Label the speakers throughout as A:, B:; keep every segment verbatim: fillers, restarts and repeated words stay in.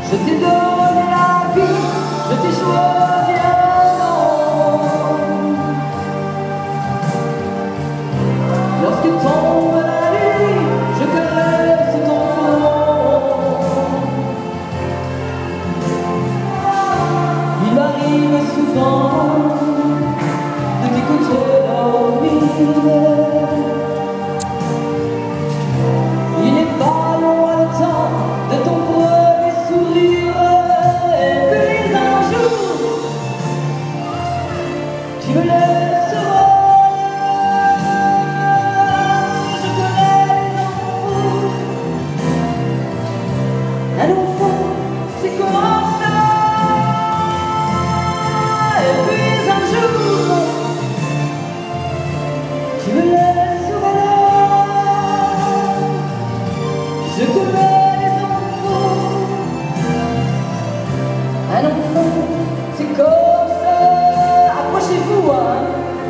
A: Je t'ai donné la vie, je t'ai choisi un nom. Lorsque tombe la nuit, je caresse ton front. Il m'arrive souvent de t'écouter dormir. Il n'est pas loin le temps de ton premier sourire. Et puis un jour, tu me laisseras. Je connais les enfants. Un enfant, c'est comme ça. Et puis un jour, tu me laisseras. Je connais les enfants. Un enfant, c'est comme ça. Approchez-vous, hein.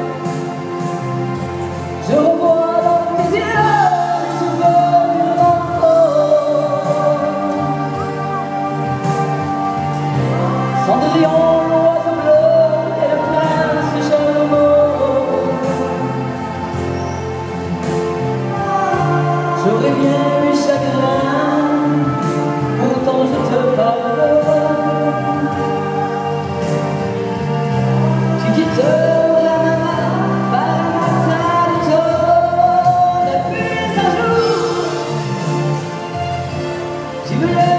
A: Je revois dans tes yeux les souvenirs d'enfant. Cendrillon, l'oiseau bleu et le prince charmant. J'aurais bien eu chagrin, pourtant je te pardonne. Tu quitteras ma main par un matin d'automne. Et puis un jour, tu me laisses.